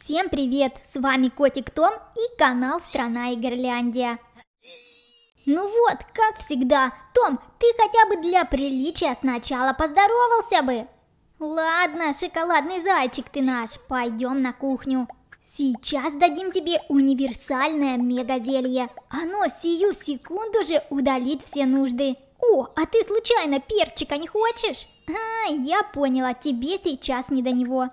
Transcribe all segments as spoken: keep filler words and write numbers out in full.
Всем привет! С вами Котик Том и канал Страна Игорляндия. Ну вот, как всегда, Том, ты хотя бы для приличия сначала поздоровался бы. Ладно, шоколадный зайчик ты наш, пойдем на кухню. Сейчас дадим тебе универсальное мегазелье. Оно сию секунду же удалит все нужды. О, а ты случайно перчика не хочешь? А, я поняла, тебе сейчас не до него.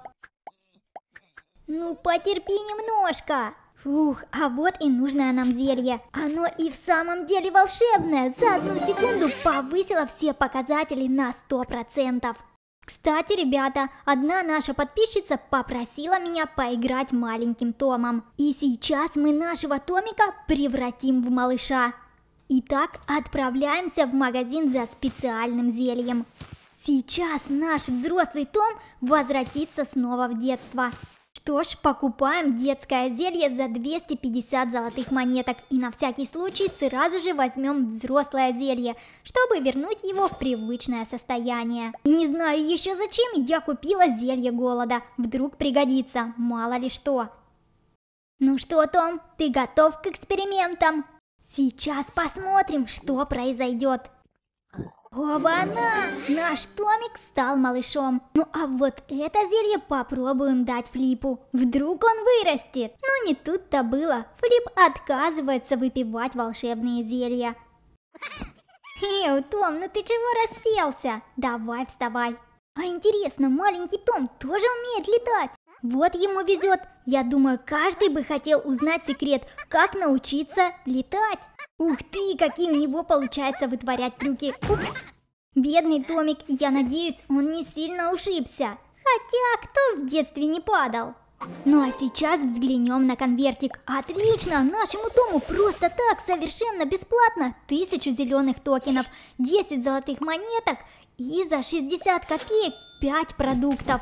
Ну, потерпи немножко. Ух, а вот и нужное нам зелье. Оно и в самом деле волшебное. За одну секунду повысило все показатели на сто процентов. Кстати, ребята, одна наша подписчица попросила меня поиграть маленьким Томом. И сейчас мы нашего Томика превратим в малыша. Итак, отправляемся в магазин за специальным зельем. Сейчас наш взрослый Том возвратится снова в детство. Что ж, покупаем детское зелье за двести пятьдесят золотых монеток и на всякий случай сразу же возьмем взрослое зелье, чтобы вернуть его в привычное состояние. И не знаю еще зачем я купила зелье голода, вдруг пригодится, мало ли что. Ну что, Том, ты готов к экспериментам? Сейчас посмотрим, что произойдет. Оба-на! Наш Томик стал малышом. Ну а вот это зелье попробуем дать Флипу. Вдруг он вырастет. Но не тут-то было. Флип отказывается выпивать волшебные зелья. Эу, Том, ну ты чего расселся? Давай вставай. А интересно, маленький Том тоже умеет летать? Вот ему везет. Я думаю, каждый бы хотел узнать секрет, как научиться летать. Ух ты, какие у него получается вытворять трюки. Упс. Бедный Томик, я надеюсь, он не сильно ушибся. Хотя, кто в детстве не падал? Ну а сейчас взглянем на конвертик. Отлично, нашему Тому просто так, совершенно бесплатно, тысячу зеленых токенов, десять золотых монеток и за шестьдесят копеек пять продуктов.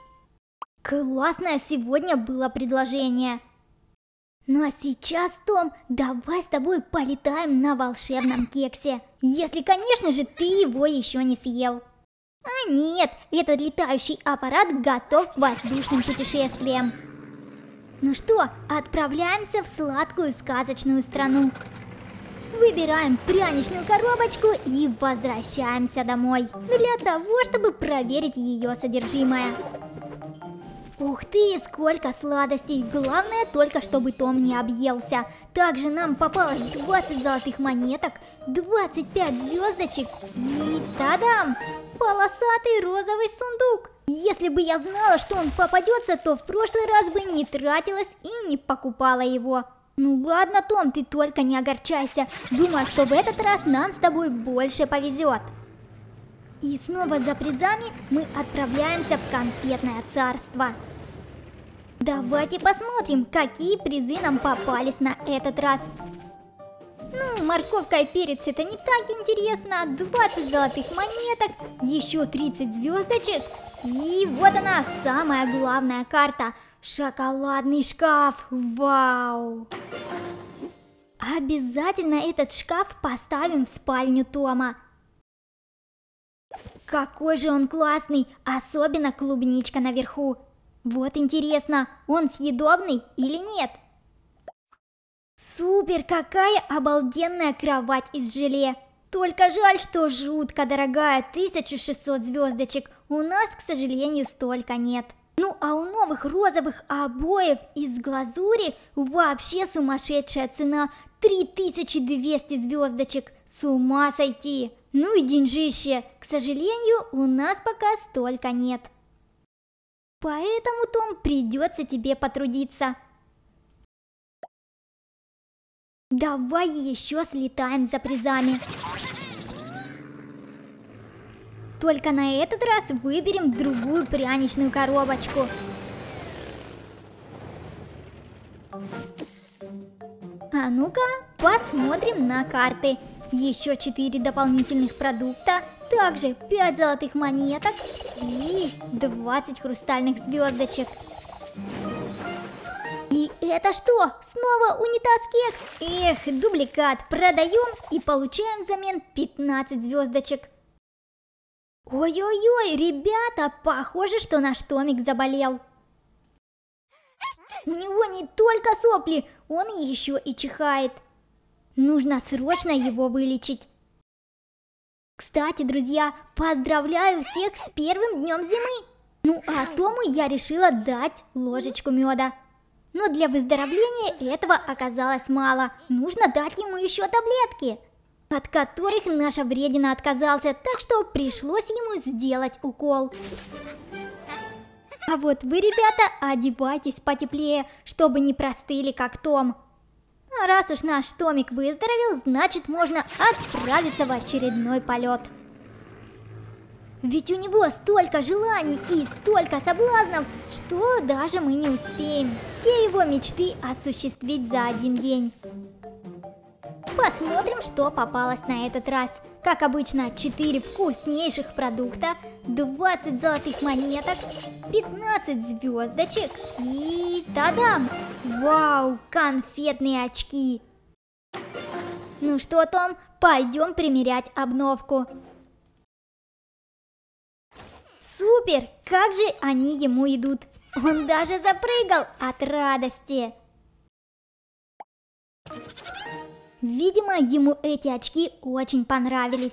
Классное сегодня было предложение. Ну а сейчас, Том, давай с тобой полетаем на волшебном кексе. Если, конечно же, ты его еще не съел. А нет, этот летающий аппарат готов к воздушным путешествиям. Ну что, отправляемся в сладкую сказочную страну. Выбираем пряничную коробочку и возвращаемся домой. Для того, чтобы проверить ее содержимое. Ух ты, сколько сладостей! Главное только, чтобы Том не объелся. Также нам попалось двадцать золотых монеток, двадцать пять звездочек и тадам! Полосатый розовый сундук! Если бы я знала, что он попадется, то в прошлый раз бы не тратилась и не покупала его. Ну ладно, Том, ты только не огорчайся. Думаю, что в этот раз нам с тобой больше повезет. И снова за призами мы отправляемся в конфетное царство. Давайте посмотрим, какие призы нам попались на этот раз. Ну, морковка и перец это не так интересно. двадцать золотых монеток, еще тридцать звездочек. И вот она, самая главная карта. Шоколадный шкаф. Вау! Обязательно этот шкаф поставим в спальню Тома. Какой же он классный, особенно клубничка наверху. Вот интересно, он съедобный или нет? Супер, какая обалденная кровать из желе. Только жаль, что жутко дорогая, тысяча шестьсот звездочек. У нас, к сожалению, столько нет. Ну а у новых розовых обоев из глазури вообще сумасшедшая цена. три тысячи двести звездочек. С ума сойти. Ну и деньжище. К сожалению, у нас пока столько нет. Поэтому, Том, придется тебе потрудиться. Давай еще слетаем за призами. Только на этот раз выберем другую пряничную коробочку. А ну-ка, посмотрим на карты. Еще четыре дополнительных продукта, также пять золотых монеток и двадцать хрустальных звездочек. И это что? Снова унитаз кекс? Эх, дубликат. Продаем и получаем взамен пятнадцать звездочек. Ой-ой-ой, ребята, похоже, что наш Томик заболел. У него не только сопли, он еще и чихает. Нужно срочно его вылечить. Кстати, друзья, поздравляю всех с первым днем зимы. Ну а Тому я решила дать ложечку меда. Но для выздоровления этого оказалось мало. Нужно дать ему еще таблетки, от которых наша вредина отказался, так что пришлось ему сделать укол. А вот вы, ребята, одевайтесь потеплее, чтобы не простыли, как Том. А раз уж наш Томик выздоровел, значит можно отправиться в очередной полет. Ведь у него столько желаний и столько соблазнов, что даже мы не успеем все его мечты осуществить за один день. Посмотрим, что попалось на этот раз. Как обычно, четыре вкуснейших продукта, двадцать золотых монеток, пятнадцать звездочек и тадам! Вау, конфетные очки! Ну что, Том, пойдем примерять обновку. Супер! Как же они ему идут! Он даже запрыгал от радости! Видимо, ему эти очки очень понравились.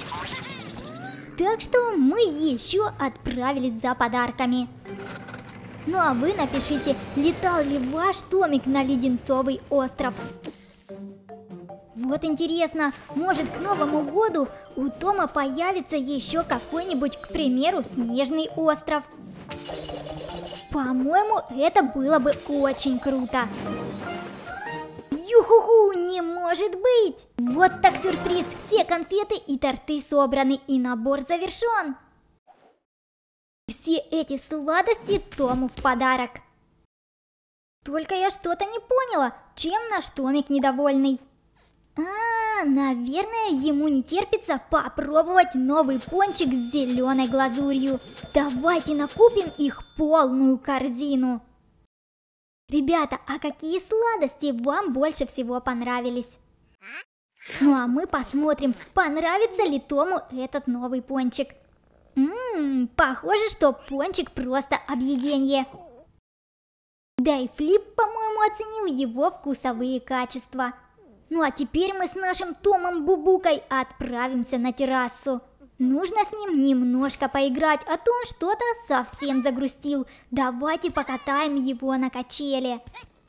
Так что мы еще отправились за подарками. Ну а вы напишите, летал ли ваш Томик на Леденцовый остров. Вот интересно, может к Новому году у Тома появится еще какой-нибудь, к примеру, снежный остров. По-моему, это было бы очень круто. Юху-ху, не может быть! Вот так сюрприз! Все конфеты и торты собраны, и набор завершен. Все эти сладости Тому в подарок. Только я что-то не поняла, чем наш Томик недовольный. А, наверное, ему не терпится попробовать новый пончик с зеленой глазурью. Давайте накупим их полную корзину. Ребята, а какие сладости вам больше всего понравились? Ну а мы посмотрим, понравится ли Тому этот новый пончик. Ммм, похоже, что пончик просто объеденье. Да и Флип, по-моему, оценил его вкусовые качества. Ну а теперь мы с нашим Томом Бубукой отправимся на террасу. Нужно с ним немножко поиграть, а то он что-то совсем загрустил. Давайте покатаем его на качели.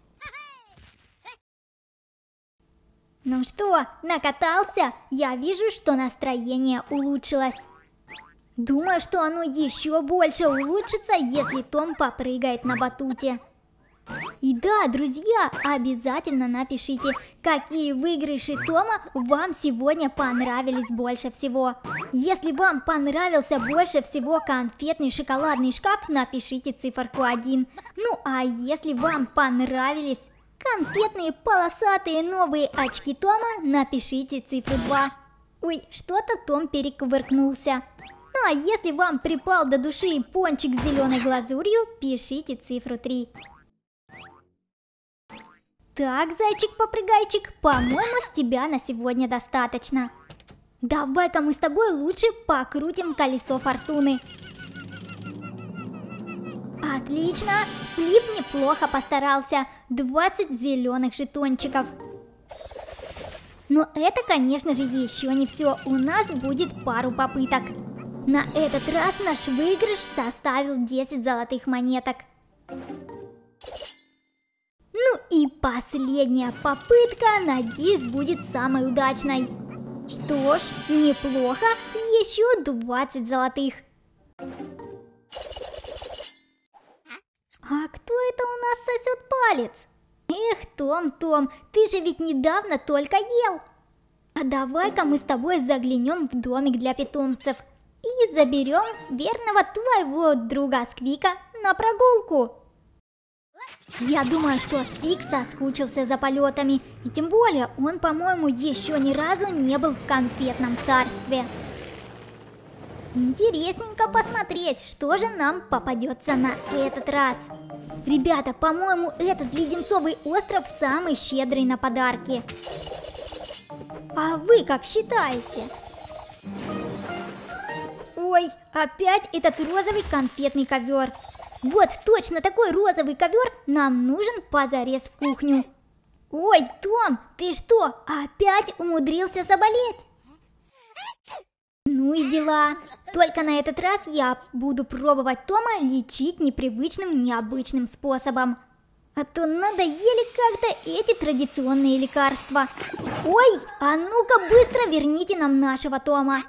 Ну что, накатался? Я вижу, что настроение улучшилось. Думаю, что оно еще больше улучшится, если Том попрыгает на батуте. И да, друзья, обязательно напишите, какие выигрыши Тома вам сегодня понравились больше всего. Если вам понравился больше всего конфетный шоколадный шкаф, напишите циферку один. Ну а если вам понравились конфетные полосатые новые очки Тома, напишите цифру два. Ой, что-то Том перекувыркнулся. Ну а если вам припал до души пончик с зеленой глазурью, пишите цифру три. Так, зайчик-попрыгайчик, по-моему, с тебя на сегодня достаточно. Давай-ка мы с тобой лучше покрутим колесо фортуны. Отлично, Флип неплохо постарался. двадцать зеленых жетончиков. Но это, конечно же, еще не все. У нас будет пару попыток. На этот раз наш выигрыш составил десять золотых монеток. Ну и последняя попытка, надеюсь, будет самой удачной. Что ж, неплохо, еще двадцать золотых. А кто это у нас сосет палец? Эх, Том, Том, ты же ведь недавно только ел. А давай-ка мы с тобой заглянем в домик для питомцев и заберем верного твоего друга Сквика на прогулку. Я думаю, что Сквик соскучился за полетами, и тем более он, по-моему, еще ни разу не был в конфетном царстве. Интересненько посмотреть, что же нам попадется на этот раз. Ребята, по-моему, этот Леденцовый остров самый щедрый на подарки. А вы как считаете? Ой, опять этот розовый конфетный ковер. Вот точно такой розовый ковер нам нужен позарез в кухню. Ой, Том, ты что, опять умудрился заболеть? Ну и дела. Только на этот раз я буду пробовать Тома лечить непривычным, необычным способом. А то надоели как-то эти традиционные лекарства. Ой, а ну-ка быстро верните нам нашего Тома.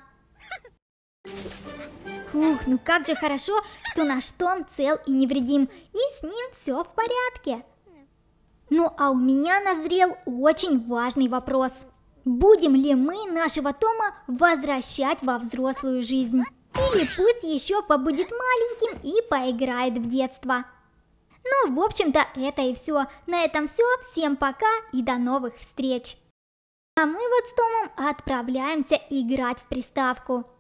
Ух, ну как же хорошо, что наш Том цел и невредим, и с ним все в порядке. Ну а у меня назрел очень важный вопрос. Будем ли мы нашего Тома возвращать во взрослую жизнь? Или пусть еще побудет маленьким и поиграет в детство? Ну, в общем-то, это и все. На этом все. Всем пока и до новых встреч. А мы вот с Томом отправляемся играть в приставку.